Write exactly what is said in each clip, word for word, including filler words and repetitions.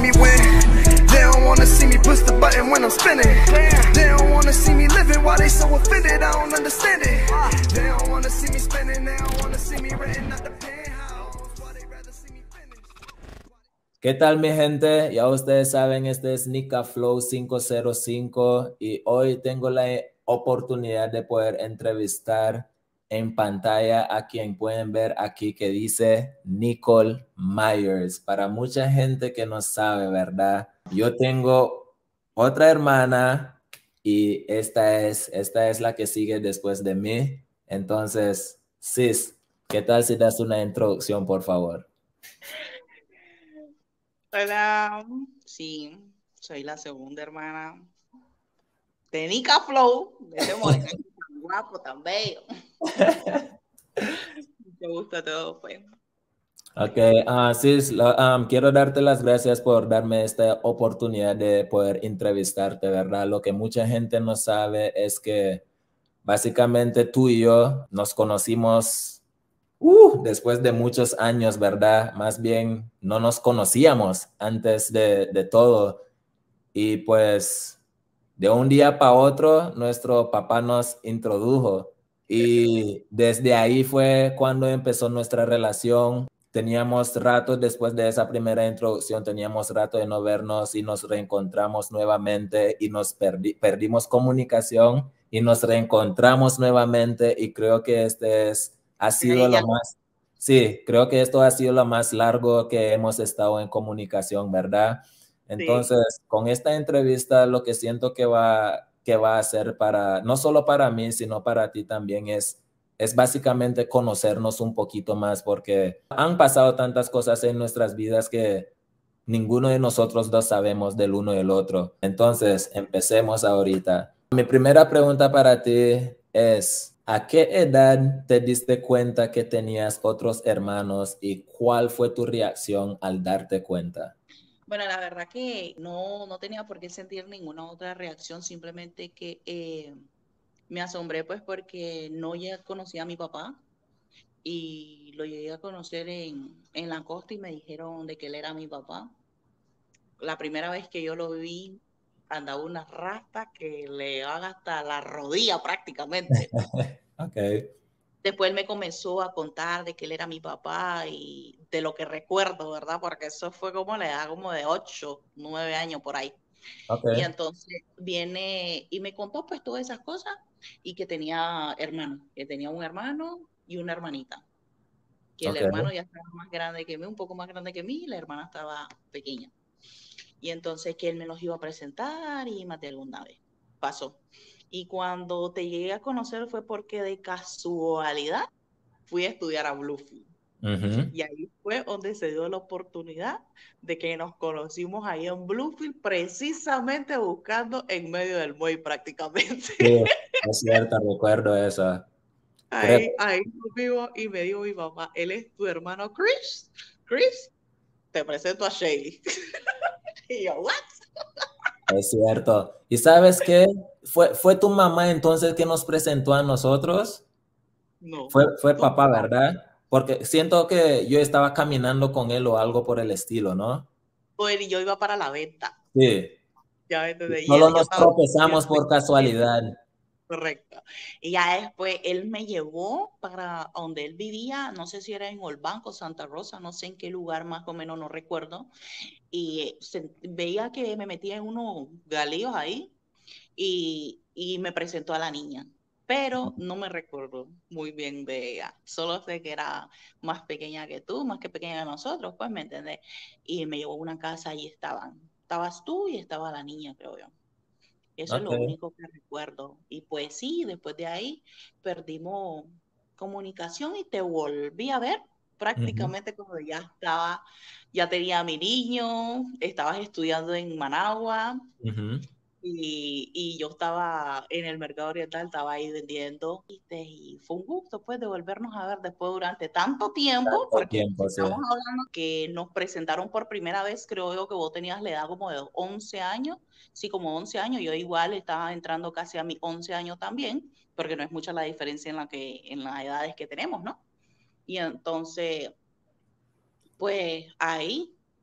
me win. They don't wanna see me push the button when I'm spinning. They don't wanna see me living while they so offended. I don't understand it. They don't wanna see me spending. They don't wanna see me renting out the penthouse. Why they rather see me finish. ¿Qué tal, mi gente? Ya ustedes saben, este es Nika Flow cinco cero cinco y hoy tengo la oportunidad de poder entrevistar en pantalla a quien pueden ver aquí que dice Nicole Myers. Para mucha gente que no sabe, ¿verdad? Yo tengo otra hermana y esta es, esta es la que sigue después de mí. Entonces, sis, ¿qué tal si das una introducción, por favor? Hola, sí, soy la segunda hermana de Nika Flow, de ese moreno tan guapo, tan bello. Mucho gusto a todos, pues. Ok, uh, sis, um, quiero darte las gracias por darme esta oportunidad de poder entrevistarte, ¿verdad? Lo que mucha gente no sabe es que básicamente tú y yo nos conocimos uh, después de muchos años, ¿verdad? Más bien no nos conocíamos antes de, de todo y pues de un día para otro nuestro papá nos introdujo y desde ahí fue cuando empezó nuestra relación. Teníamos rato después de esa primera introducción, teníamos rato de no vernos y nos reencontramos nuevamente y nos perdi perdimos comunicación y nos reencontramos nuevamente y creo que este es, ha sido lo más, sí, creo que esto ha sido lo más largo que hemos estado en comunicación, ¿verdad? Entonces, sí, con esta entrevista lo que siento que va, que va a ser para, no solo para mí, sino para ti también es es básicamente conocernos un poquito más porque han pasado tantas cosas en nuestras vidas que ninguno de nosotros dos sabemos del uno y del otro. Entonces, empecemos ahorita. Mi primera pregunta para ti es, ¿a qué edad te diste cuenta que tenías otros hermanos y cuál fue tu reacción al darte cuenta? Bueno, la verdad que no, no tenía por qué sentir ninguna otra reacción, simplemente que eh, me asombré pues porque no ya conocía a mi papá y lo llegué a conocer en, en la costa y me dijeron de que él era mi papá. La primera vez que yo lo vi andaba unas rastas que le van hasta la rodilla prácticamente. Okay. Después él me comenzó a contar de que él era mi papá y de lo que recuerdo, ¿verdad? Porque eso fue como la edad como de ocho, nueve años por ahí. Okay. Y entonces viene y me contó pues todas esas cosas y que tenía hermanos, que tenía un hermano y una hermanita. Que el Okay. hermano ya estaba más grande que mí, un poco más grande que mí, y la hermana estaba pequeña. Y entonces que él me los iba a presentar y más de alguna vez pasó. Y cuando te llegué a conocer fue porque de casualidad fui a estudiar a Bluefield. Uh-huh. Y ahí fue donde se dio la oportunidad de que nos conocimos ahí en Bluefield, precisamente buscando en medio del muelle prácticamente. Sí, es cierto, recuerdo eso. Ahí, ahí nos vimos y me dijo mi mamá, él es tu hermano Chris. Chris, te presento a Shay. Y yo, ¿what? Es cierto. ¿Y sabes qué? ¿Fue, fue tu mamá entonces que nos presentó a nosotros? No. Fue, fue papá, ¿verdad? Porque siento que yo estaba caminando con él o algo por el estilo, ¿no? Pues yo iba para la venta. Sí. Ya entendí. Solo nos tropezamos por casualidad. Correcto. Y ya después él me llevó para donde él vivía, no sé si era en Olbanco, Santa Rosa, no sé en qué lugar más o menos, no recuerdo. Y se, veía que me metía en unos galillos ahí y, y me presentó a la niña. Pero no me recuerdo muy bien de ella. Solo sé que era más pequeña que tú, más que pequeña que nosotros, pues, ¿me entendés? Y me llevó a una casa y estaban. Estabas tú y estaba la niña, creo yo. Eso okay. Es lo único que recuerdo. Y pues sí, después de ahí perdimos comunicación y te volví a ver prácticamente uh-huh. Cuando ya estaba, ya tenía a mi niño, estabas estudiando en Managua uh-huh. y, y yo estaba en el mercado oriental, estaba ahí vendiendo y fue un gusto pues de volvernos a ver después durante tanto tiempo, tanto porque tiempo, estamos sí. hablando que nos presentaron por primera vez, creo yo que vos tenías la edad como de once años, sí, como once años, yo igual estaba entrando casi a mis once años también, porque no es mucha la diferencia en, la que, en las edades que tenemos, ¿no? Y entonces, pues ahí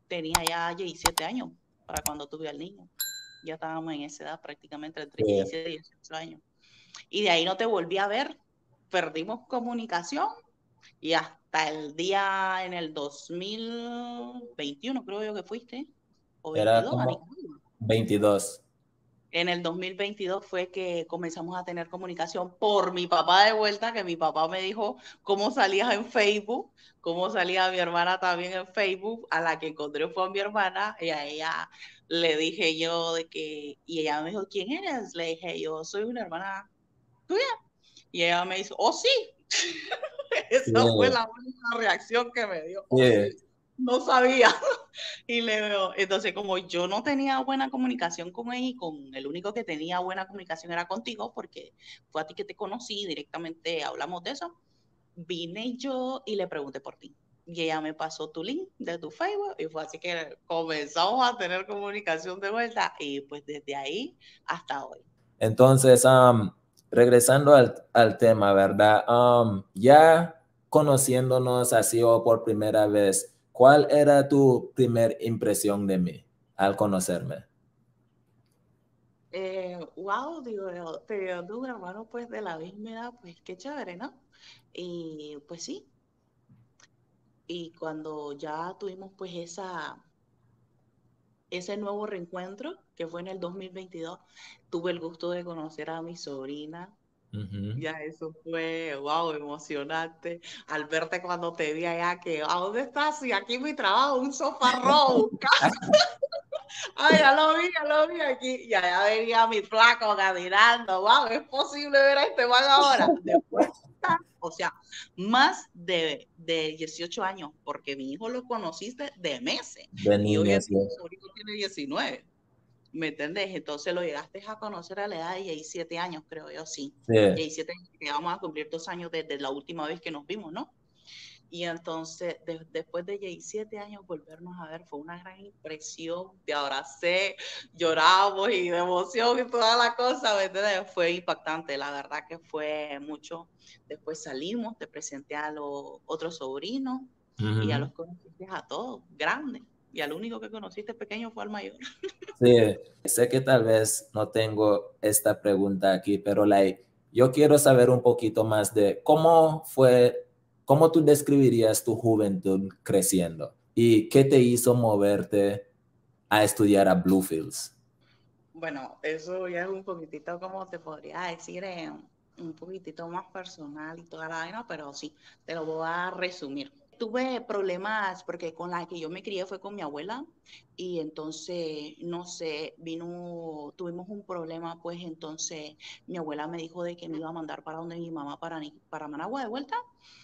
tenía ya diecisiete años para cuando tuve al niño. Ya estábamos en esa edad prácticamente, entre Sí. diecisiete y dieciocho años. Y de ahí no te volví a ver, perdimos comunicación y hasta el día en el dos mil veintiuno creo yo que fuiste, o Era veintidós, a como Nicaragua. veintidós. En el dos mil veintidós fue que comenzamos a tener comunicación por mi papá de vuelta, que mi papá me dijo cómo salías en Facebook, cómo salía mi hermana también en Facebook, a la que encontré fue a mi hermana, y a ella le dije yo de que, y ella me dijo, ¿quién eres? Le dije, yo soy una hermana tuya. Y ella me dijo, oh sí. Esa Sí. fue la única reacción que me dio. Oh, Sí. sí. No sabía. Y le veo, entonces como yo no tenía buena comunicación con ella y con el único que tenía buena comunicación era contigo, porque fue a ti que te conocí, directamente hablamos de eso, vine yo y le pregunté por ti. Y ella me pasó tu link de tu Facebook y fue así que comenzamos a tener comunicación de vuelta y pues desde ahí hasta hoy. Entonces, um, regresando al, al tema, ¿verdad? Um, ya conociéndonos así o por primera vez, ¿cuál era tu primer impresión de mí al conocerme? Eh, wow, digo, yo, te digo, tú, un hermano pues de la misma edad, pues qué chévere, ¿no? Y pues sí, y cuando ya tuvimos pues esa, ese nuevo reencuentro, que fue en el dos mil veintidós, tuve el gusto de conocer a mi sobrina. Uh-huh. Ya eso fue, wow, emocionante. Al verte cuando te vi allá, que, ¿a dónde estás? Y aquí mi trabajo, un sofá rojo. Ay, ya lo vi, ya lo vi aquí. Y allá venía mi flaco caminando. Wow, ¿es posible ver a este man ahora? Después, o sea, más de, de dieciocho años, porque mi hijo lo conociste de meses. De Y hoy en niños, día mi sí. sobrino tiene diecinueve. ¿Me entendés? Entonces lo llegaste a conocer a la edad de diecisiete años, creo yo, sí. Sí. diecisiete años, que vamos a cumplir dos años desde la última vez que nos vimos, ¿no? Y entonces, de, después de diecisiete años, volvernos a ver fue una gran impresión. Te abracé, lloramos y de emoción y toda la cosa, ¿me entiendes? Fue impactante, la verdad que fue mucho. Después salimos, te presenté a los otros sobrinos uh-huh. y ya los conociste a todos, grandes. Y al único que conociste pequeño fue al mayor. Sí, sé que tal vez no tengo esta pregunta aquí, pero like, yo quiero saber un poquito más de cómo fue, cómo tú describirías tu juventud creciendo y qué te hizo moverte a estudiar a Bluefields. Bueno, eso ya es un poquitito, como te podría decir, eh, un poquitito más personal y toda la vaina, pero sí, te lo voy a resumir. Tuve problemas porque con la que yo me crié fue con mi abuela y entonces, no sé, vino, tuvimos un problema, pues entonces mi abuela me dijo de que me iba a mandar para donde mi mamá, para, para Managua de vuelta.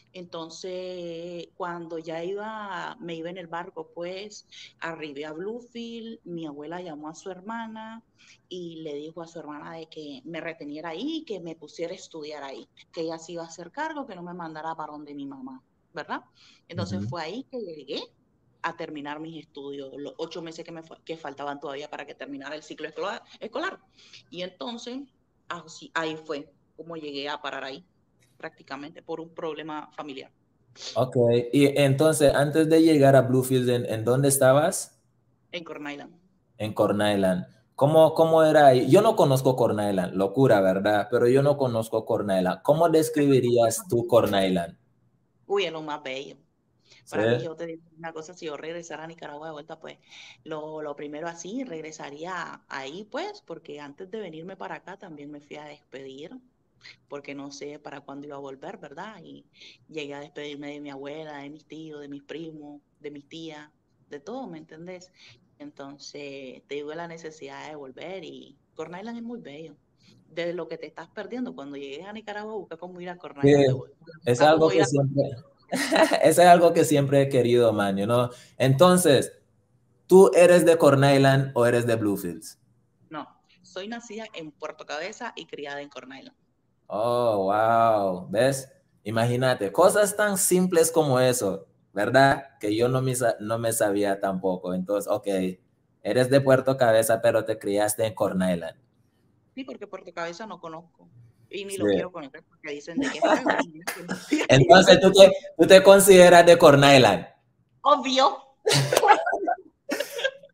Entonces, cuando ya iba, me iba en el barco, pues arribé a Bluefield, mi abuela llamó a su hermana y le dijo a su hermana de que me reteniera ahí, que me pusiera a estudiar ahí, que ella se iba a hacer cargo, que no me mandara para donde mi mamá, ¿verdad? Entonces uh-huh. fue ahí que llegué a terminar mis estudios, los ocho meses que me que faltaban todavía para que terminara el ciclo escolar. escolar. Y entonces, así, ahí fue como llegué a parar ahí, prácticamente por un problema familiar. Ok, y entonces, antes de llegar a Bluefields, ¿en, ¿en dónde estabas? En Corn Island. En Corn Island. ¿Cómo, ¿Cómo era ahí? Yo no conozco Corn Island, locura, ¿verdad? Pero yo no conozco Corn Island. ¿Cómo describirías tú Corn Island? Uy, es lo más bello. Para ¿Sí? mí, yo te digo una cosa, si yo regresara a Nicaragua de vuelta, pues lo, lo primero así, regresaría ahí, pues, porque antes de venirme para acá también me fui a despedir, porque no sé para cuándo iba a volver, ¿verdad? Y llegué a despedirme de mi abuela, de mis tíos, de mis primos, de mis tías, de todo, ¿me entendés? Entonces, te digo la necesidad de volver y Corn Island es muy bello. De lo que te estás perdiendo cuando llegues a Nicaragua, busca cómo ir a Corn Island. Sí, es algo que siempre... Eso es algo que siempre he querido, man, you know? Entonces, ¿tú eres de Corn Island o eres de Bluefields? No, soy nacida en Puerto Cabeza y criada en Corn Island. Oh, wow. ¿Ves? Imagínate, cosas tan simples como eso, ¿verdad? Que yo no me, no me sabía tampoco. Entonces, ok, eres de Puerto Cabeza, pero te criaste en Corn Island. Sí, porque Puerto Cabeza no conozco. Y ni sí. lo quiero conocer porque dicen de que es feo. Entonces, ¿tú te, ¿tú te consideras de Corn Island? Obvio.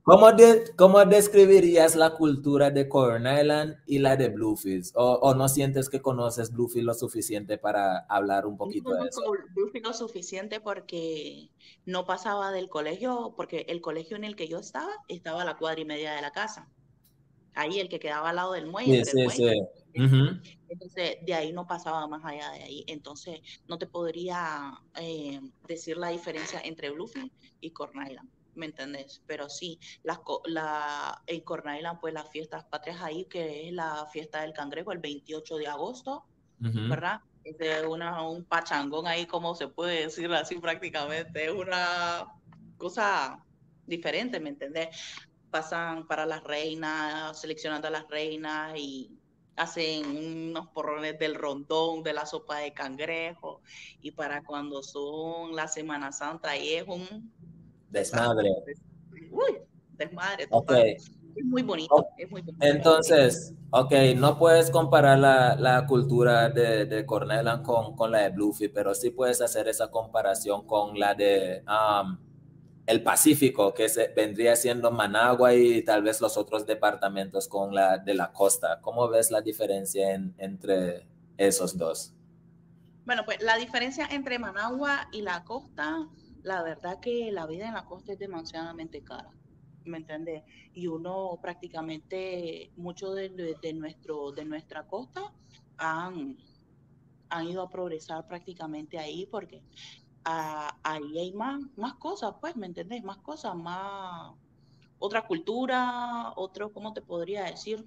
¿Cómo, de, ¿Cómo describirías la cultura de Corn Island y la de Bluefields? ¿O, o no sientes que conoces Bluefields lo suficiente para hablar un poquito No de eso? conozco Bluefield lo suficiente porque no pasaba del colegio, porque el colegio en el que yo estaba, estaba a la cuadra y media de la casa. Ahí el que quedaba al lado del muelle, Sí, entre el sí, muelle. sí. Uh-huh. Entonces, de ahí no pasaba más allá de ahí. Entonces, no te podría eh, decir la diferencia entre Bluefield y Corn Island, ¿me entendés? Pero sí, las, la, en Corn Island, pues las fiestas patrias ahí, que es la fiesta del cangrejo, el veintiocho de agosto, Uh-huh. ¿verdad? Es de una, un pachangón ahí, como se puede decir así prácticamente. Es una cosa diferente, ¿me entendés? Pasan para las reinas, seleccionando a las reinas y hacen unos porrones del rondón, de la sopa de cangrejo, y para cuando son la Semana Santa ahí es un Desmadre. desastre. Uy, desmadre Ok. total. Es muy bonito, Oh, es muy bonito. entonces, ok, no puedes comparar la, la cultura de, de Corn Island con, con la de Bluefield, pero sí puedes hacer esa comparación con la de um, el Pacífico, que se, vendría siendo Managua y tal vez los otros departamentos con la de la costa. ¿Cómo ves la diferencia en, entre esos dos? Bueno, pues la diferencia entre Managua y la costa, la verdad que la vida en la costa es demasiadamente cara, ¿me entiendes? Y uno prácticamente, mucho de, de, de, nuestro, de nuestra costa han, han ido a progresar prácticamente ahí porque uh, ahí hay más, más cosas, pues, ¿me entendés? Más cosas, más, otra cultura, otro, ¿cómo te podría decir?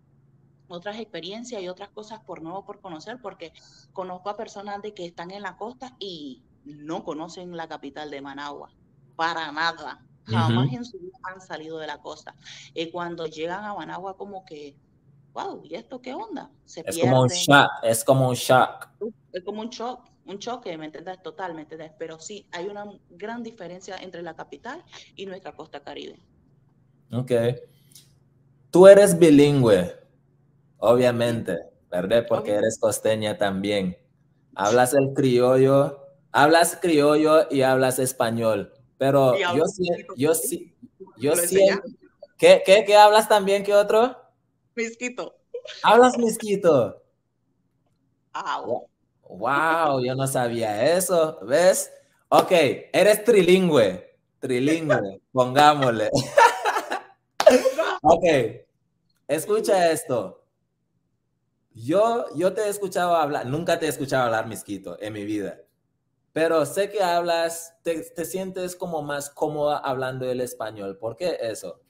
Otras experiencias y otras cosas por nuevo por conocer, porque conozco a personas de que están en la costa y no conocen la capital de Managua, para nada, jamás Uh-huh. en su vida han salido de la costa. Y cuando llegan a Managua como que, wow, ¿y esto qué onda? Se Es como un pierden, shock, es como un shock. es como un shock, un choque, ¿me entiendes? Total, ¿me entiendes? Pero sí, hay una gran diferencia entre la capital y nuestra costa caribe. Ok. Tú eres bilingüe, obviamente, sí, ¿verdad? Porque Obvio. eres costeña también. Hablas el criollo, hablas criollo y hablas español. Pero yo sí, yo sí, yo siento. ¿Qué, qué, qué hablas también? ¿Qué otro? Misquito. ¿Hablas misquito? Wow. Wow, yo no sabía eso, ¿ves? Ok, eres trilingüe, trilingüe, pongámosle. Ok, escucha esto. Yo, yo te he escuchado hablar, nunca te he escuchado hablar misquito en mi vida, pero sé que hablas, te, te sientes como más cómoda hablando el español. ¿Por qué eso?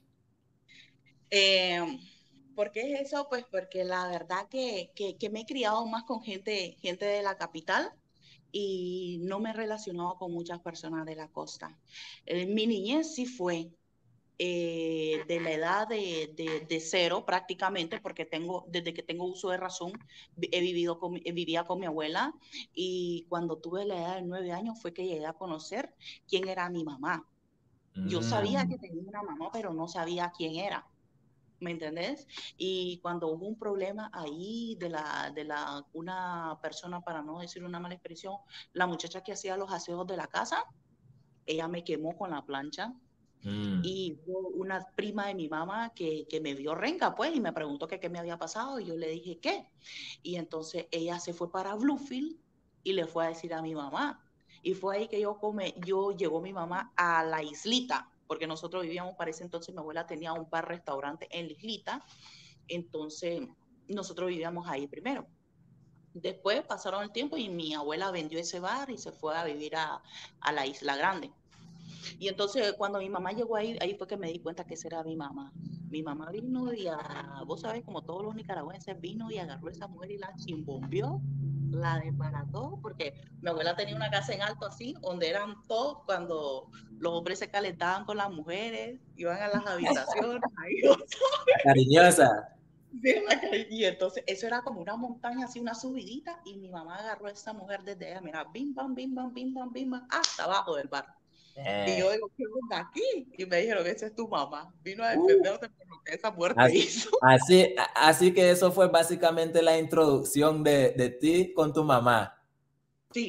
Eh, ¿Por qué es eso? Pues porque la verdad que, que, que me he criado más con gente, gente de la capital y no me he relacionado con muchas personas de la costa. Eh, mi niñez sí fue eh, de la edad de, de, de, cero prácticamente, porque tengo, desde que tengo uso de razón, he vivido con, vivía con mi abuela y cuando tuve la edad de nueve años fue que llegué a conocer quién era mi mamá. Yo sabía que tenía una mamá, pero no sabía quién era. ¿Me entendés? Y cuando hubo un problema ahí de la, de la, una persona, para no decir una mala expresión, la muchacha que hacía los aseos de la casa, ella me quemó con la plancha. Mm. Y hubo una prima de mi mamá que, que me vio renga, pues, y me preguntó que qué me había pasado, y yo le dije, ¿qué? Y entonces ella se fue para Bluefield y le fue a decir a mi mamá. Y fue ahí que yo, come, yo llegó mi mamá a la islita, porque nosotros vivíamos, para ese entonces mi abuela tenía un bar restaurante en la islita, entonces nosotros vivíamos ahí primero. Después pasaron el tiempo y mi abuela vendió ese bar y se fue a vivir a, a la Isla Grande. Y entonces cuando mi mamá llegó ahí, ahí fue que me di cuenta que esa era mi mamá. Mi mamá vino y, a, vos sabés, como todos los nicaragüenses, vino y agarró a esa mujer y la chimbombió, la desbarató, porque mi abuela tenía una casa en alto así, donde eran todos, cuando los hombres se calentaban con las mujeres, iban a las habitaciones, ahí, cariñosa. Y entonces eso era como una montaña, así una subidita, y mi mamá agarró a esa mujer desde ella, mira, bim, bam, bim, bam, bim, bam, bim, bam, hasta abajo del bar. Eh. Y yo digo, ¿qué onda aquí? Y me dijeron, esa es tu mamá. Vino a defenderte uh, por lo que esa muerte así, hizo. Así, así que eso fue básicamente la introducción de, de ti con tu mamá. Sí,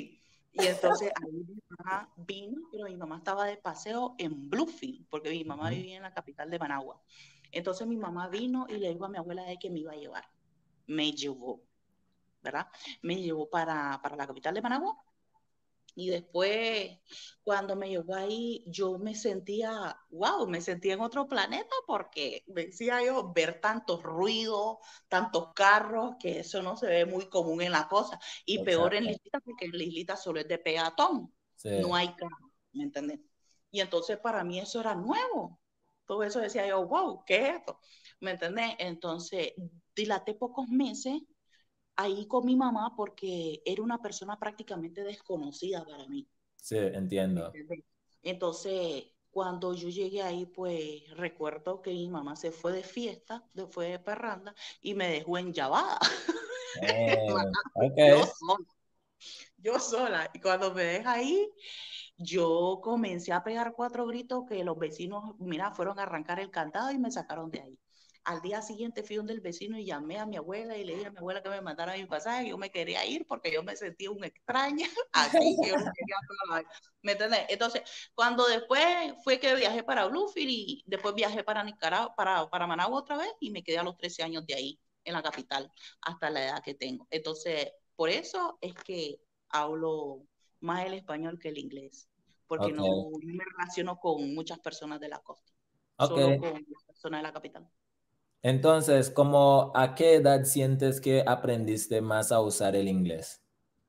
Y entonces ahí mi mamá vino, pero mi mamá estaba de paseo en Bluefield, porque mi mamá Ujú. vivía en la capital de Managua. Entonces mi mamá vino y le dijo a mi abuela de que me iba a llevar. Me llevó, ¿verdad? Me llevó para, para la capital de Managua. Y después, cuando me llegó ahí, yo me sentía, wow, me sentía en otro planeta porque decía yo, ver tantos ruidos, tantos carros, que eso no se ve muy común en la cosa. Y peor en la Exacto. islita, porque en la islita solo es de peatón, Sí. no hay carro, ¿me entiendes? Y entonces para mí eso era nuevo. Todo eso decía yo, wow, ¿qué es esto? ¿Me entendés? Entonces, dilaté pocos meses ahí con mi mamá porque era una persona prácticamente desconocida para mí. Sí, entiendo. ¿Entendés? Entonces, cuando yo llegué ahí, pues recuerdo que mi mamá se fue de fiesta, se fue de parranda y me dejó en llavada. Eh, yo ok. sola, yo sola. Y cuando me deja ahí, yo comencé a pegar cuatro gritos que los vecinos, mira, fueron a arrancar el candado y me sacaron de ahí. Al día siguiente fui donde el vecino y llamé a mi abuela y le dije a mi abuela que me mandara mi pasaje. Yo me quería ir porque yo me sentía una extraña aquí, que yo no quería toda la... ¿Me entiendes? Entonces, cuando después fue que viajé para Bluefield y después viajé para Nicaragua, para, para Managua otra vez y me quedé a los trece años de ahí, en la capital, hasta la edad que tengo. Entonces, por eso es que hablo más el español que el inglés, porque Ok. no, no me relaciono con muchas personas de la costa, Ok. solo con las personas de la capital. Entonces, ¿cómo a qué edad sientes que aprendiste más a usar el inglés?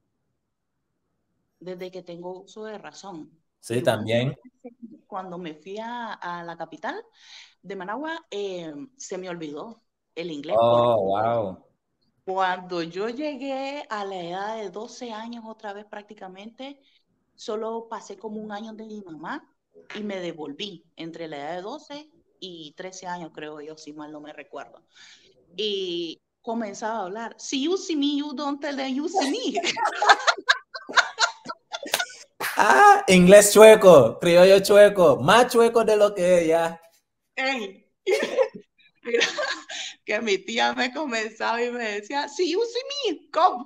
Desde que tengo uso de razón. Sí, Igual también. cuando me fui a, a la capital de Managua, eh, se me olvidó el inglés Oh, porque wow. cuando yo llegué a la edad de doce años otra vez prácticamente, solo pasé como un año de mi mamá y me devolví entre la edad de doce y trece años, creo yo, si mal no me recuerdo. Y comenzaba a hablar, si you see me, you don't tell them you see me. Ah, inglés chueco, criollo chueco, más chueco de lo que ella. Ey. Mira, que mi tía me comenzaba y me decía, si you see me, come.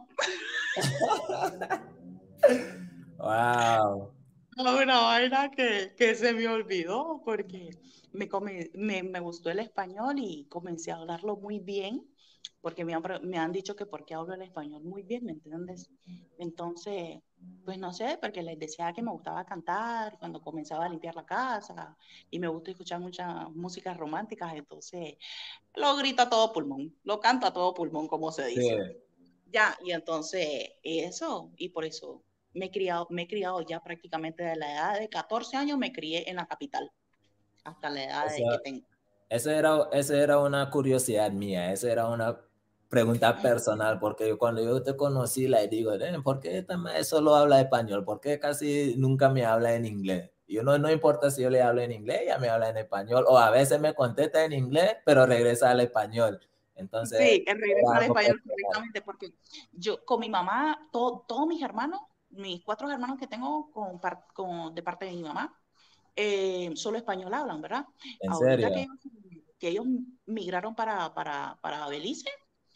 Wow. Una vaina que, que se me olvidó porque me, come, me, me gustó el español y comencé a hablarlo muy bien, porque me han, me han dicho que porque hablo el español muy bien, ¿me entiendes? Entonces, pues no sé, porque les decía que me gustaba cantar cuando comenzaba a limpiar la casa y me gusta escuchar muchas músicas románticas, entonces lo grito a todo pulmón, lo canto a todo pulmón, como se Sí. dice. Ya, y entonces eso, y por eso me he criado, me he criado ya prácticamente de la edad de catorce años, me crié en la capital, hasta la edad de que Esa, tengo. esa era, esa era una curiosidad mía, esa era una pregunta personal, porque yo, cuando yo te conocí, le digo, eh, ¿por qué esta madre solo habla español? ¿Por qué casi nunca me habla en inglés? Y uno no importa si yo le hablo en inglés, ella me habla en español, o a veces me contesta en inglés, pero regresa al español. Entonces, Sí, el regreso era al algo español personal. correctamente, porque yo con mi mamá, todo, todos mis hermanos, mis cuatro hermanos que tengo con, con, de parte de mi mamá, eh, solo español hablan, ¿verdad? ¿En Ahorita que, serio? que ellos migraron para, para, para Belice,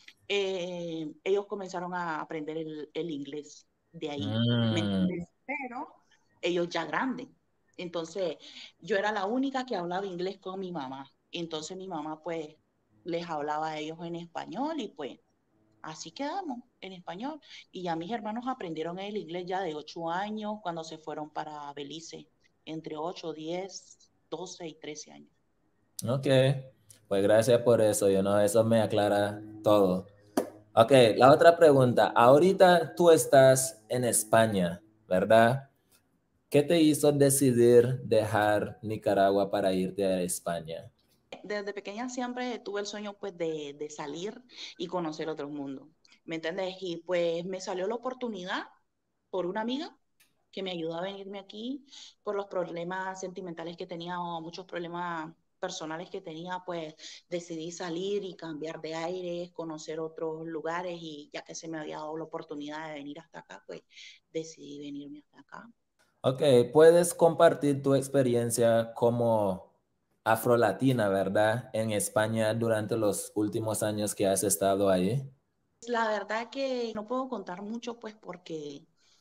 eh, ellos comenzaron a aprender el, el inglés de ahí, ¿me Mm, entiendes? Pero ellos ya grandes. Entonces, yo era la única que hablaba inglés con mi mamá. Entonces, mi mamá, pues, les hablaba a ellos en español y pues, así quedamos, en español. Y ya mis hermanos aprendieron el inglés ya de ocho años cuando se fueron para Belice, entre ocho, diez, doce y trece años. ok, pues gracias por eso, yo no, eso me aclara todo. Ok, la otra pregunta. Ahorita tú estás en España, ¿verdad? ¿Qué te hizo decidir dejar Nicaragua para irte a España? Desde pequeña siempre tuve el sueño pues de, de salir y conocer otro mundo, ¿me entiendes? Y pues me salió la oportunidad por una amiga que me ayudó a venirme aquí por los problemas sentimentales que tenía o muchos problemas personales que tenía, pues decidí salir y cambiar de aire, conocer otros lugares y ya que se me había dado la oportunidad de venir hasta acá, pues decidí venirme hasta acá. Ok, puedes compartir tu experiencia como afrolatina, ¿verdad? En España durante los últimos años que has estado ahí. La verdad que no puedo contar mucho pues porque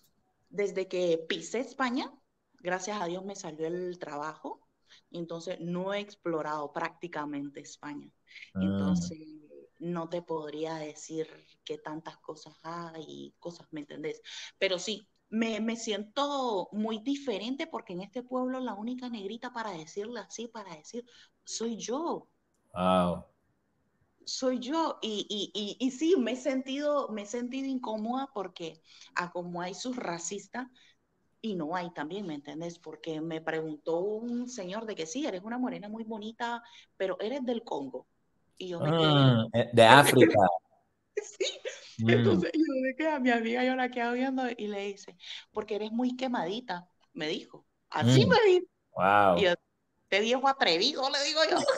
desde que pisé España, gracias a Dios me salió el trabajo, entonces no he explorado prácticamente España. Mm. Entonces no te podría decir qué tantas cosas hay y cosas, ¿me entendés? Pero sí, me, me siento muy diferente porque en este pueblo la única negrita para decirle así, para decir, soy yo. Wow. Soy yo y, y, y, y sí, me he sentido, me he sentido incómoda porque a como hay sus racistas, y no hay también, ¿me entiendes? Porque me preguntó un señor de que sí, eres una morena muy bonita, pero eres del Congo. Y yo me quedé, Mm, eh, de África. sí. Mm, Entonces yo me quedé a mi amiga, yo la quedo viendo y le dice, porque eres muy quemadita, me dijo. Así mm, me dijo. Y wow. yo, te viejo atrevido, le digo yo.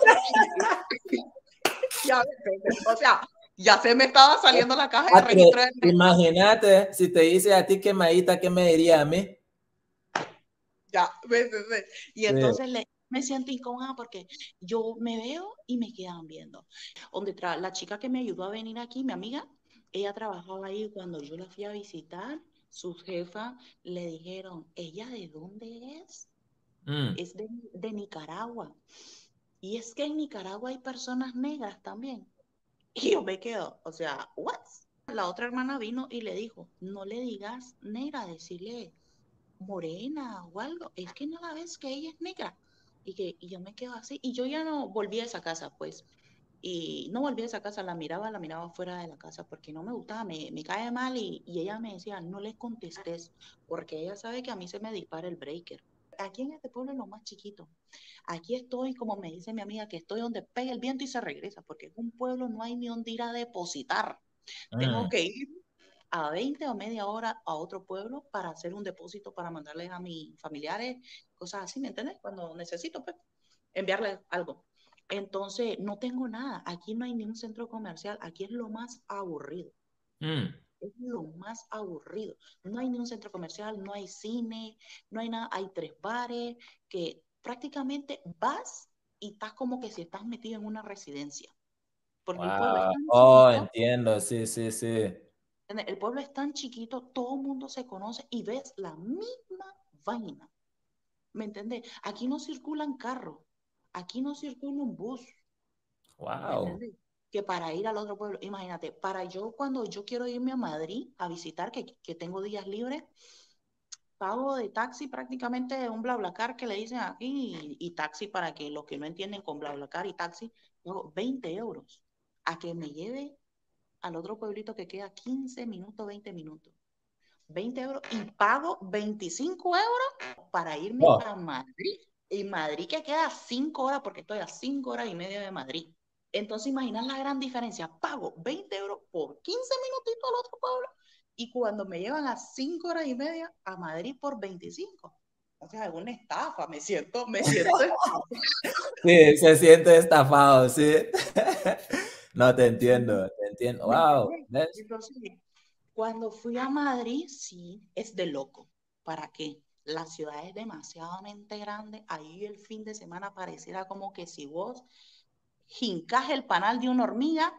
Ya, o sea, ya se me estaba saliendo la caja de Ah, pero registro de imagínate, si te dice a ti quemadita, ¿qué me diría a mí? ya, ¿ves? ¿Ves? Y Sí. entonces le, me siento incómoda porque yo me veo y me quedan viendo. Donde tra- la chica que me ayudó a venir aquí, mi amiga, ella trabajaba ahí cuando yo la fui a visitar, su jefa le dijeron, ¿ella de dónde es? Mm, Es de, de Nicaragua. Y es que en Nicaragua hay personas negras también. Y yo me quedo, o sea, ¿what? La otra hermana vino y le dijo, no le digas negra, decirle morena o algo, es que no la ves que ella es negra. Y, que, y yo me quedo así, y yo ya no volví a esa casa, pues, y no volví a esa casa, la miraba, la miraba fuera de la casa, porque no me gustaba, me, me cae mal, y, y ella me decía, no le contestes, porque ella sabe que a mí se me dispara el breaker. Aquí en este pueblo es lo más chiquito. Aquí estoy, como me dice mi amiga, que estoy donde pega el viento y se regresa, porque es un pueblo, no hay ni donde ir a depositar. Tengo mm, que ir a veinte o media hora a otro pueblo para hacer un depósito para mandarles a mis familiares, cosas así, ¿me entiendes? Cuando necesito, pues, enviarles algo. Entonces, no tengo nada. Aquí no hay ningún centro comercial. Aquí es lo más aburrido. mm. Es lo más aburrido. No hay ningún centro comercial, no hay cine, no hay nada. Hay tres bares que prácticamente vas y estás como que si estás metido en una residencia. Porque el pueblo es Wow. tan Oh, chiquito. entiendo, sí, sí, sí. El pueblo es tan chiquito, todo el mundo se conoce y ves la misma vaina. ¿Me entiendes? Aquí no circulan carros, aquí no circula un bus. ¿Me Wow. entiendes? Que para ir al otro pueblo, imagínate, para yo cuando yo quiero irme a Madrid a visitar, que, que tengo días libres, pago de taxi prácticamente un BlaBlaCar que le dicen aquí y, y taxi para que los que no entienden con BlaBlaCar y taxi, pago veinte euros a que me lleve al otro pueblito que queda quince minutos, veinte minutos. veinte euros y pago veinticinco euros para irme Oh, a Madrid. Y Madrid que queda cinco horas porque estoy a cinco horas y media de Madrid. Entonces, imaginas la gran diferencia. Pago veinte euros por quince minutitos al otro pueblo y cuando me llevan a cinco horas y media a Madrid por veinticinco. O sea, es una estafa. Me siento, me siento estafada. sí, se siente estafado, sí. No te entiendo, te entiendo. ¿Me Wow, entiendes? ¿ves? Entonces, cuando fui a Madrid, sí, es de loco. ¿Para qué? La ciudad es demasiadamente grande. Ahí el fin de semana pareciera como que si vos jincás el panal de una hormiga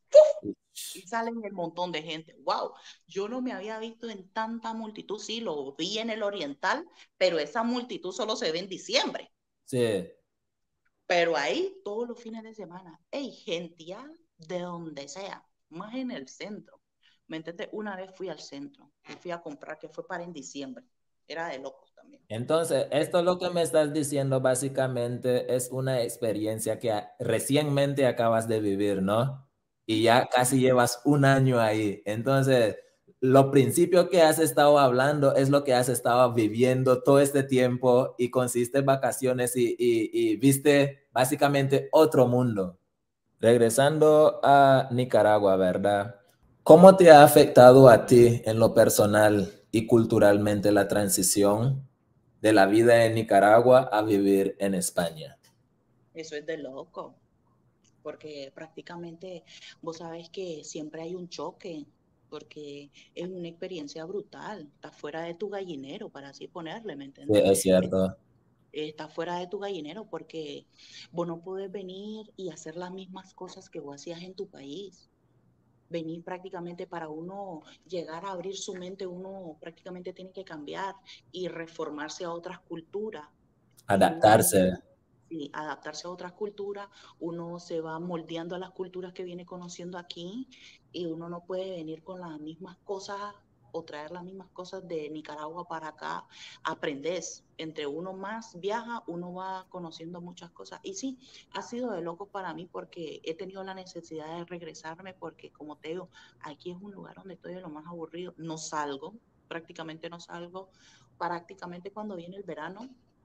y salen el montón de gente. ¡Wow! Yo no me había visto en tanta multitud. Sí, lo vi en el Oriental, pero esa multitud solo se ve en diciembre. Sí. Pero ahí todos los fines de semana, hay gente ya de donde sea, más en el centro. ¿Me entiendes? Una vez fui al centro y fui a comprar, que fue para en diciembre. Era de locos también. Entonces, esto lo que me estás diciendo básicamente es una experiencia que a- recientemente acabas de vivir, ¿no? Y ya casi llevas un año ahí. Entonces, lo principio que has estado hablando es lo que has estado viviendo todo este tiempo y consiste en vacaciones y, y, y viste básicamente otro mundo. Regresando a Nicaragua, ¿verdad? ¿Cómo te ha afectado a ti en lo personal y culturalmente la transición de la vida en Nicaragua a vivir en España? Eso es de loco, porque prácticamente vos sabes que siempre hay un choque, porque es una experiencia brutal. Estás fuera de tu gallinero, para así ponerle, ¿me Sí, entiendes? es cierto. Estás fuera de tu gallinero porque vos no podés venir y hacer las mismas cosas que vos hacías en tu país. venir prácticamente para uno llegar a abrir su mente, uno prácticamente tiene que cambiar y reformarse a otras culturas. Y uno, Adaptarse. sí, adaptarse a otras culturas, uno se va moldeando a las culturas que viene conociendo aquí y uno no puede venir con las mismas cosas o traer las mismas cosas de Nicaragua para acá. Aprendes, entre uno más viaja, uno va conociendo muchas cosas. Y sí, ha sido de loco para mí porque he tenido la necesidad de regresarme porque, como te digo, aquí es un lugar donde estoy de lo más aburrido. No salgo, prácticamente no salgo. Prácticamente cuando viene el verano,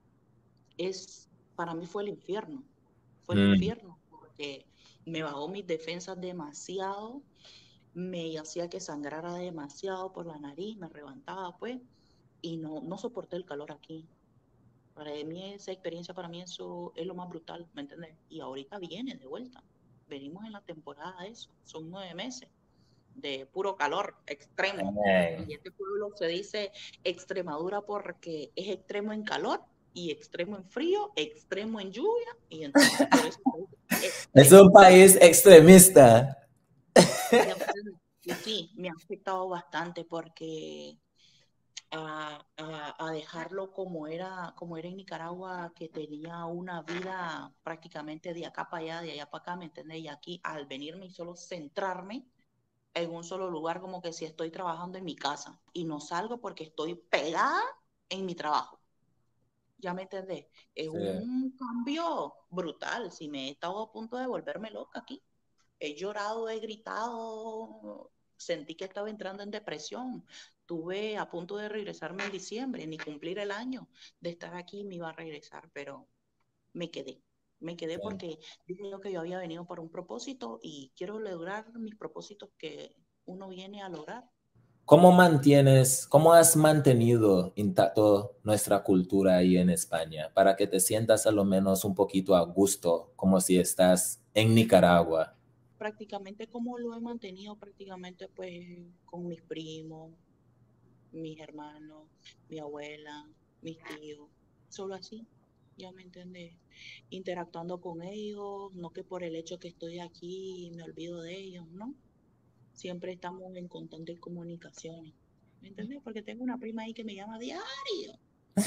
es, para mí fue el infierno. Fue el Mm. infierno porque me bajó mis defensas demasiado, me hacía que sangrara demasiado por la nariz, me levantaba pues, y no, no soporté el calor aquí. Para mí esa experiencia, para mí eso es lo más brutal, ¿me entiendes? Y ahorita viene de vuelta. Venimos en la temporada de eso, son nueve meses de puro calor extremo. Ay. Y este pueblo se dice Extremadura porque es extremo en calor y extremo en frío, extremo en lluvia, y entonces por eso es Es extremo. un país extremista. Ya, y sí, me ha afectado bastante porque a, a, a, dejarlo como era, como era en Nicaragua, que tenía una vida prácticamente de acá para allá, de allá para acá, ¿me entiendes? Y aquí al venirme y solo centrarme en un solo lugar, como que si estoy trabajando en mi casa y no salgo porque estoy pegada en mi trabajo. ¿Ya me entendés? Es Sí. un cambio brutal. Si me he estado a punto de volverme loca aquí. He llorado, he gritado, sentí que estaba entrando en depresión. Tuve a punto de regresarme en diciembre, ni cumplir el año de estar aquí me iba a regresar, pero me quedé. Me quedé Sí. porque dije yo que yo había venido para un propósito y quiero lograr mis propósitos que uno viene a lograr. ¿Cómo mantienes, cómo has mantenido intacto nuestra cultura ahí en España para que te sientas a lo menos un poquito a gusto, como si estás en Nicaragua? Prácticamente como lo he mantenido, prácticamente pues con mis primos, mis hermanos, mi abuela, mis tíos, solo así, ya me entiendes, interactuando con ellos, no que por el hecho que estoy aquí me olvido de ellos, ¿no? Siempre estamos en constantes comunicaciones, ¿me entiendes? Porque tengo una prima ahí que me llama diario,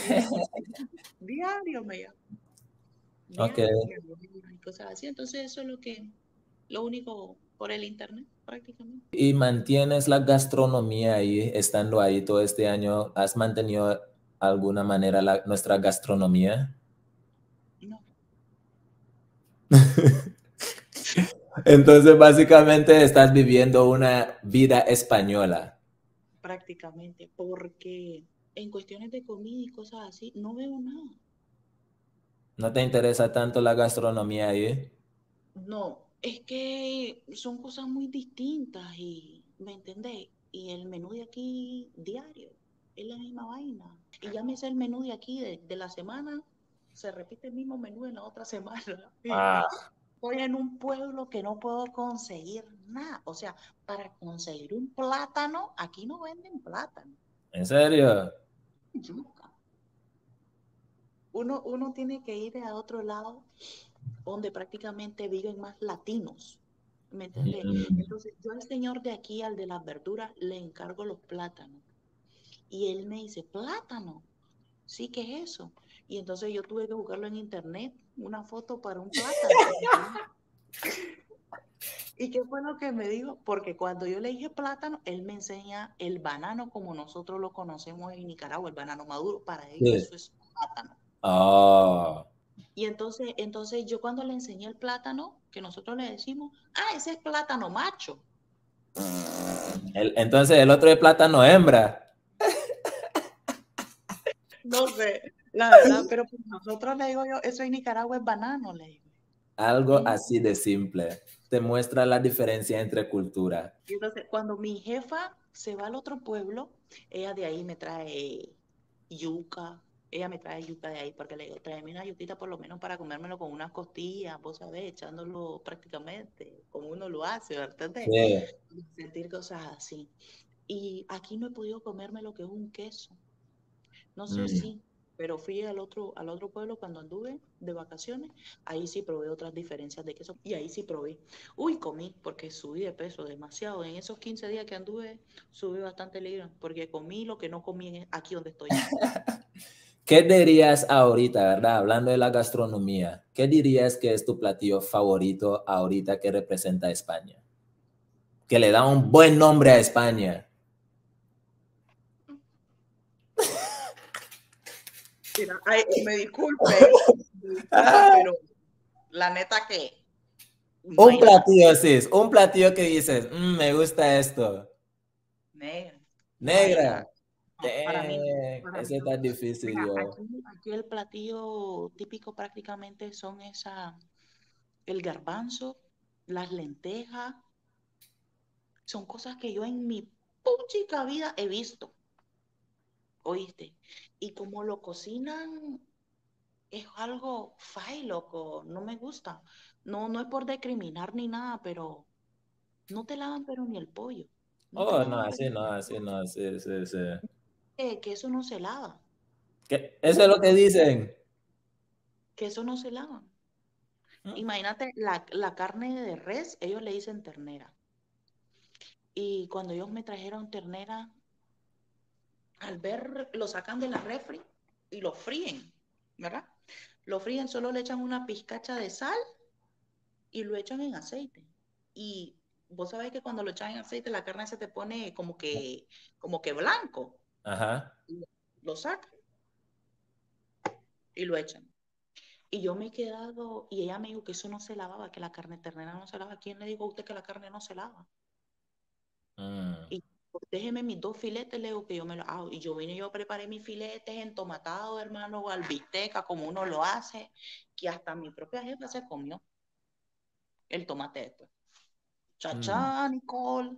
diario me llama, Okay. diario, mi abuela y cosas así, entonces eso es lo que, lo único por el internet prácticamente. ¿Y mantienes la gastronomía ahí, estando ahí todo este año? ¿Has mantenido de alguna manera la, nuestra gastronomía? No. Entonces, básicamente estás viviendo una vida española. Prácticamente, porque en cuestiones de comida y cosas así, no veo nada. ¿No te interesa tanto la gastronomía ahí? No, es que son cosas muy distintas y, ¿me entendés? Y el menú de aquí diario es la misma vaina. Y ya me sé el menú de aquí de, de la semana, se repite el mismo menú en la otra semana. Y Ah, estoy en un pueblo que no puedo conseguir nada. O sea, para conseguir un plátano, aquí no venden plátano. ¿en serio? Yuca. Uno, uno tiene que ir a otro lado donde prácticamente viven más latinos, ¿me entiendes? Mm. Entonces yo al señor de aquí, al de las verduras, le encargo los plátanos. Y él me dice, plátano, sí, ¿qué es eso? Y entonces yo tuve que buscarlo en internet, una foto para un plátano. ¿Y qué fue lo que me dijo? Porque cuando yo le dije plátano, él me enseña el banano como nosotros lo conocemos en Nicaragua, el banano maduro. Para ellos Sí. eso es plátano. Oh. Y entonces, entonces yo cuando le enseñé el plátano, que nosotros le decimos, ah, ese es plátano macho. El, entonces el otro es plátano hembra. No sé, la verdad, pero pues nosotros le digo yo, eso en Nicaragua es banano, le digo. Algo ¿Mm? así de simple. Te muestra la diferencia entre cultura. Y entonces, cuando mi jefa se va al otro pueblo, ella de ahí me trae yuca, ella me trae yuca de ahí, porque le digo, tráeme una yuquita por lo menos para comérmelo con unas costillas, vos sabés, echándolo prácticamente, como uno lo hace, ¿verdad? Sí. Sentir cosas así. Y aquí no he podido comerme lo que es un queso. No sé Mm. si pero fui al otro, al otro pueblo cuando anduve de vacaciones, ahí sí probé otras diferencias de queso, y ahí sí probé. Uy, comí, porque subí de peso demasiado. En esos quince días que anduve, subí bastante libras, porque comí lo que no comí en- aquí donde estoy. ¿Qué dirías ahorita, verdad? Hablando de la gastronomía, ¿qué dirías que es tu platillo favorito ahorita que representa a España? Que le da un buen nombre a España. Mira, ay, me disculpe, me disculpe, pero la neta que... no Un hay nada. platillo, sis, un platillo que dices, "Mm, me gusta esto". Negra. No hay Negra. nada. No, para mí, Dang, para mí ese no. está difícil, Mira, yo. aquí, aquí el platillo típico prácticamente son esa, el garbanzo, las lentejas, son cosas que yo en mi puchica vida he visto, ¿oíste? Y como lo cocinan, es algo fai, loco, no me gusta. No, no es por discriminar ni nada, pero no te lavan pero ni el pollo. No te Oh, no, lavan pero así no, ni el así pollo. no, sí, sí, sí. Eh, que eso no se lava. ¿Qué? Eso es lo que dicen. Que eso no se lava. Mm. Imagínate la, la carne de res, ellos le dicen ternera. Y cuando ellos me trajeron ternera, al ver, lo sacan de la refri y lo fríen, ¿verdad? Lo fríen, solo le echan una pizcacha de sal y lo echan en aceite. Y vos sabés que cuando lo echan en aceite, la carne se te pone como que, como que blanco. Ajá. Y lo sacan y lo echan. Y yo me he quedado, y ella me dijo que eso no se lavaba, que la carne ternera no se lava. ¿Quién le dijo a usted que la carne no se lava? Mm. Y déjeme mis dos filetes, le digo que yo me lo hago. Y yo vine, yo preparé mis filetes entomatados, hermano, o al bisteca, como uno lo hace, que hasta mi propia jefa se comió el tomate después. Mm. Chachá, Nicole.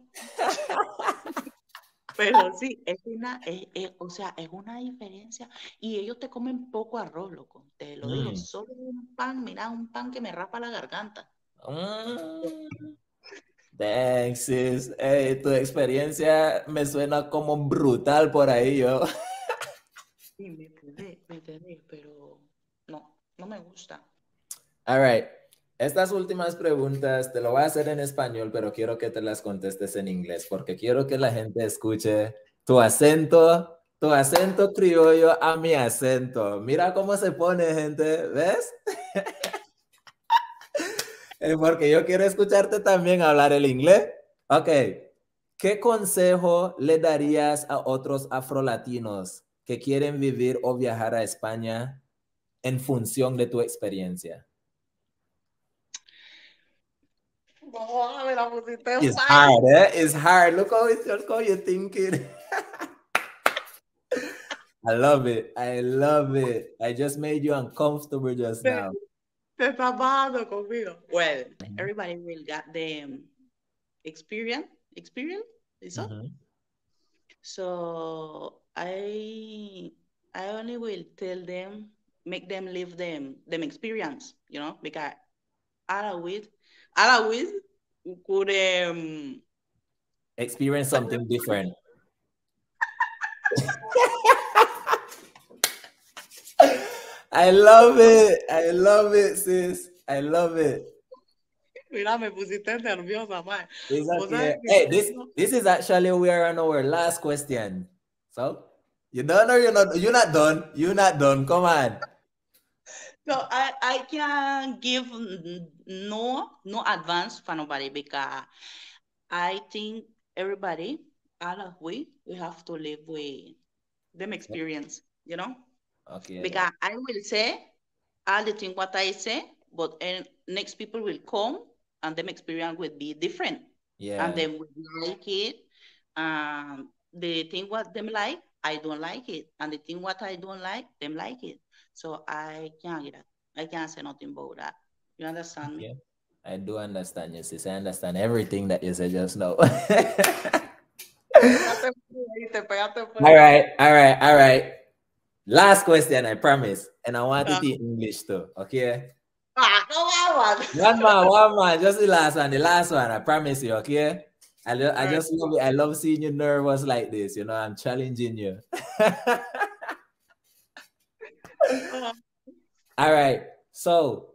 Pero sí, es una, es, es, o sea, es una diferencia. Y ellos te comen poco arroz, loco. Te lo digo, Mm. solo un pan, mira, un pan que me rapa la garganta. Mm. Dang, sis. Hey, tu experiencia me suena como brutal por ahí, yo. Sí, me entendé, me entendé, pero no, no me gusta. All right. Estas últimas preguntas te lo voy a hacer en español, pero quiero que te las contestes en inglés, porque quiero que la gente escuche tu acento, tu acento criollo a mi acento. Mira cómo se pone, gente, ¿ves? Porque yo quiero escucharte también hablar el inglés. Ok. ¿Qué consejo le darías a otros afrolatinos que quieren vivir o viajar a España en función de tu experiencia? No, me la pusiste It's fácil. hard, eh? It's hard. Look how, it's, look how you're thinking. I love it. I love it. I just made you uncomfortable just Te, now. te estás bajando conmigo. Well, Mhm. everybody will get the um, experience, experience, is so? Mhm. So I, I only will tell them, make them live them, them experience, you know, because otherwise, otherwise could um, Experience something different. I love it. I love it, sis. I love it. Mira, me pusiste nerviosa, man. It's ¿Vos okay. sabes que Hey, this tengo- this is actually we are on our last question. So you done or you're not? You're not done. You're not done. Come on. So I, I can give no no advance for nobody because I think everybody, all of we, we have to live with them experience, you know? Okay. Because I will say all the thing what I say, but and next people will come and them experience will be different. And Yeah. then we like it. Um the thing what them like, I don't like it. And the thing what I don't like, them like it. So I can't get that. I can't say nothing about that. You understand me? Okay. I do understand you, sis. I understand everything that you said just now. Pégate fuerte, te pégate fuerte. All right, all right, all right. Last question, I promise. And I want it Ah. in English too, okay? Ah, come on. One more, one more. Just the last one, the last one. I promise you, okay? I, lo- I All just love it. I love seeing you nervous like this. You know, I'm challenging you. All right. So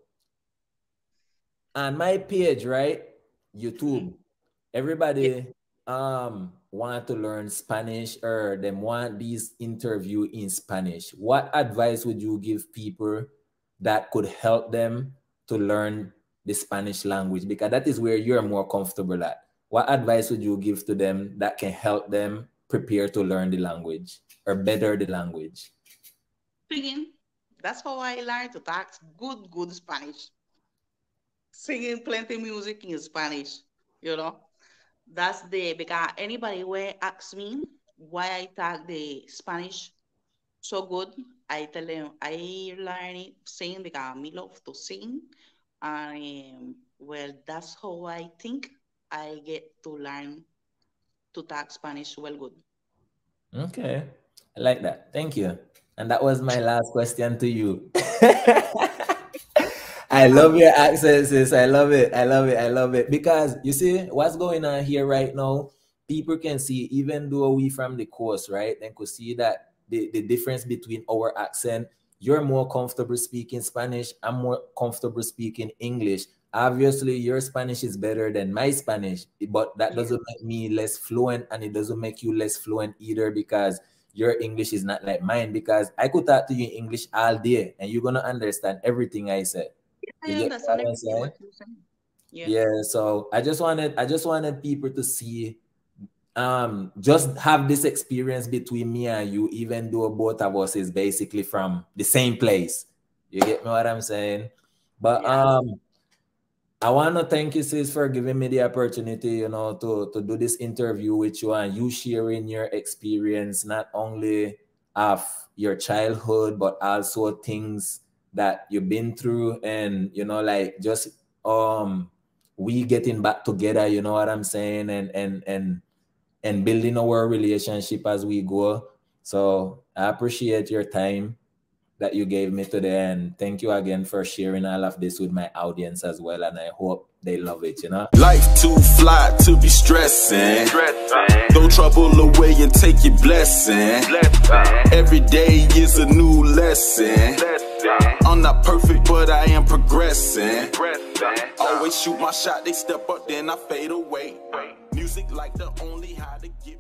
on my page, right, YouTube, everybody um want to learn Spanish or them want these interview in Spanish. What advice would you give people that could help them to learn the Spanish language? Because that is where you're more comfortable at. What advice would you give to them that can help them prepare to learn the language or better the language? Singing. That's how I learned to talk good, good Spanish. Singing plenty music in Spanish, you know. That's the, because anybody will ask me why I talk the Spanish so good. I tell them I learn it sing because I love to sing. And um, well, that's how I think I get to learn to talk Spanish well good. Okay. I like that. Thank you. And that was my last question to you. I love your accent, sis. I love it. I love it. I love it. Because you see, what's going on here right now, people can see, even though we from the coast, right? They could see that the, the difference between our accent. You're more comfortable speaking Spanish. I'm more comfortable speaking English. Obviously, your Spanish is better than my Spanish, but that doesn't make me less fluent, and it doesn't make you less fluent either, because your English is not like mine. Because I could talk to you in English all day, and you're gonna understand everything I said. I understand everything what you're saying. Yeah. Yeah. So I just wanted, I just wanted people to see, um, just have this experience between me and you, even though both of us is basically from the same place. You get me what I'm saying? But yes. um. I want to thank you, sis, for giving me the opportunity, you know, to, to do this interview with you and you sharing your experience, not only of your childhood, but also things that you've been through, and, you know, like just um we getting back together, you know what I'm saying, and and and and building our relationship as we go. So I appreciate your time that you gave me today, and thank you again for sharing all of this with my audience as well, and I hope they love it, you know. Life too fly to be stressing, stressing. Throw trouble away and take your blessing, blessing. Every day is a new lesson, lesson. I'm not perfect, but I am progressing, progressing. Always shoot my shot, they step up, then I fade away. Music like the only how to get